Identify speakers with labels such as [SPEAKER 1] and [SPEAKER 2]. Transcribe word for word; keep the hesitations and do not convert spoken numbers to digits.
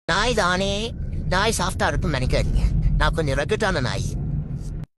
[SPEAKER 1] நாய் தானே. நாய் சாஃப்டா இருக்கும்னு நினைக்காதீங்க. நான் கொஞ்சம் ரகட்டான நாய்.